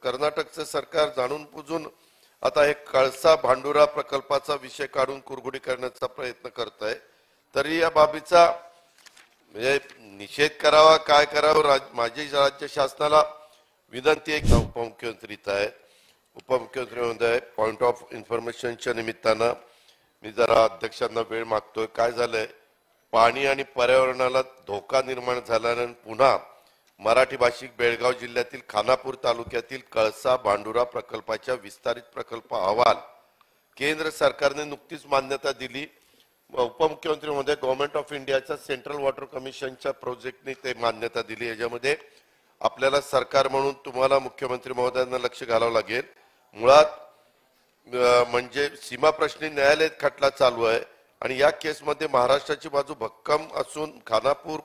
कर्नाटकचं सरकार जाणून बुजून आता हे कळसा भांडुरा प्रकल्पाचा विषय काढून कुरघोडी करण्याचा प्रयत्न करत आहे। तरी या बाबीचा म्हणजे निषेध करावा काय करावं माझी राज्य शासनाला विनंती आहे। उपमुख्यमंत्री आहेत, उपमुख्यमंत्री महोदय पॉइंट ऑफ इन्फॉर्मेशनच्या निमित्तानं मी जरा अध्यक्षांना वेळ मागतोय। काय झालंय, पाणी आणि पर्यावरणाला धोका निर्माण झाल्यानं पुन्हा मराठी भाषिक बेळगाव जिल्ह्यातील खानापूर तालुक्यातील कळसा भांडुरा प्रकल्पाच्या विस्तारित प्रकल्प अहवाल केंद्र सरकारने नुकतीच मान्यता दिली। उपमुख्यमंत्री महोदय गव्हर्नमेंट ऑफ इंडियाच्या सेंट्रल वॉटर कमिशनच्या प्रोजेक्टने ते मान्यता दिली। याच्यामध्ये आपल्याला सरकार म्हणून तुम्हाला मुख्यमंत्री महोदयांना लक्ष घालावं लागेल। मुळात म्हणजे सीमा प्रश्नी न्यायालयात खटला चालू आहे आणि या केसमध्ये महाराष्ट्राची बाजू भक्कम असून खानापूर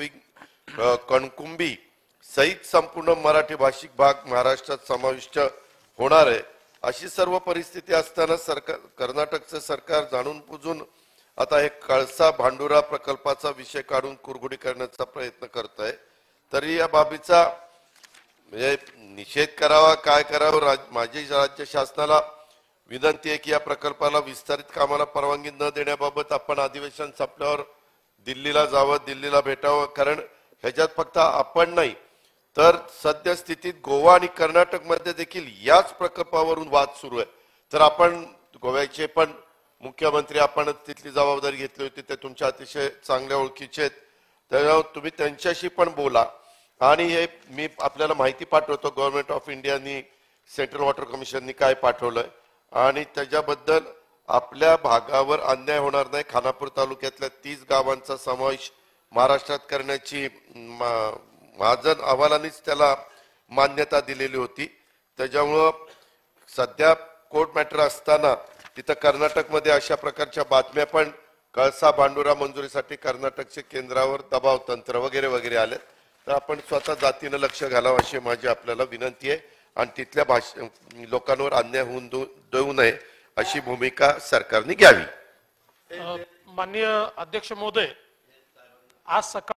कणकुंबी सहित संपूर्ण मराठी भाषिक भाग महाराष्ट्रात समाविष्ट होणार आहे। अशी सर्व परिस्थिती असताना कर्नाटकचं सरकार जाणून बुजून आता हे कळसा भांडुरा प्रकल्पाचा विषय काढून कुरघोडी करण्याचा प्रयत्न करत आहे। तरी या बाबीचा म्हणजे निषेध करावा काय करावं माझी राज्य शासनाला विनंती आहे की या प्रकल्पाला विस्तारित कामाला परवानगी न देण्याबाबत आपण अधिवेशन संपल्यावर दिल्लीला जावं, दिल्लीला भेटावं। कारण ह्याच्यात फक्त आपण नाही तर सद्यस्थितीत गोवा आणि कर्नाटक मध्ये देखील याच प्रकल्पावरून वाद सुरू आहे। तर आपण गोव्याचे पण मुख्यमंत्री आपण तिथली जबाबदारी घेतली होती, ते तुमच्या अतिशय चांगल्या ओळखीचे आहेत, त्यामुळे तुम्ही त्यांच्याशी पण बोला। आणि हे मी आपल्याला माहिती पाठवतो गव्हर्नमेंट ऑफ इंडियानी सेंट्रल वॉटर कमिशननी काय पाठवलंय आणि त्याच्याबद्दल आपल्या भागावर अन्याय होणार नाही। खानापूर तालुक्यातल्या 30 गावांचा समावेश महाराष्ट्रात करण्याची महाजन अहवालानेच त्याला मान्यता दिलेली होती। त्याच्यामुळं सध्या कोर्ट मॅटर असताना तिथं कर्नाटकमध्ये अशा प्रकारच्या बातम्या पण कळसा भांडुरा मंजुरीसाठी कर्नाटकचे केंद्रावर दबाव तंत्र वगैरे वगैरे आले। तर आपण स्वतः जातीनं लक्ष घालावं अशी माझी आपल्याला विनंती आहे आणि तिथल्या लोकांवर अन्याय होऊन देऊ नये अशी भूमिका सरकारने घ्यावी। माननीय अध्यक्ष महोदय, आज सकाळी